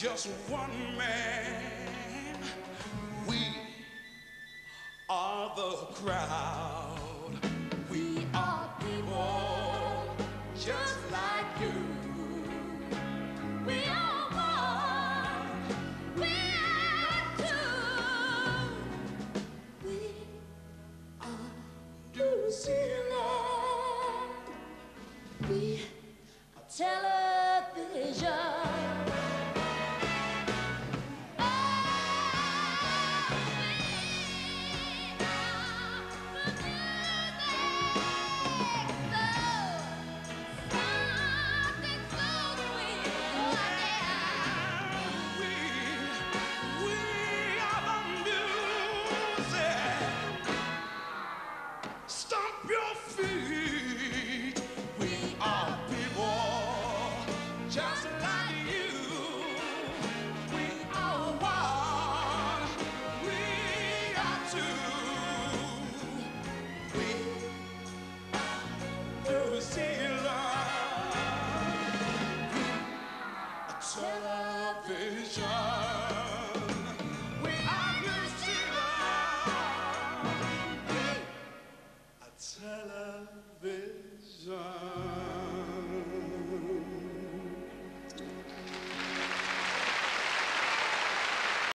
just one man. We are the crowd. We are people just like you. We are one. We are two. We are New Zealand. We are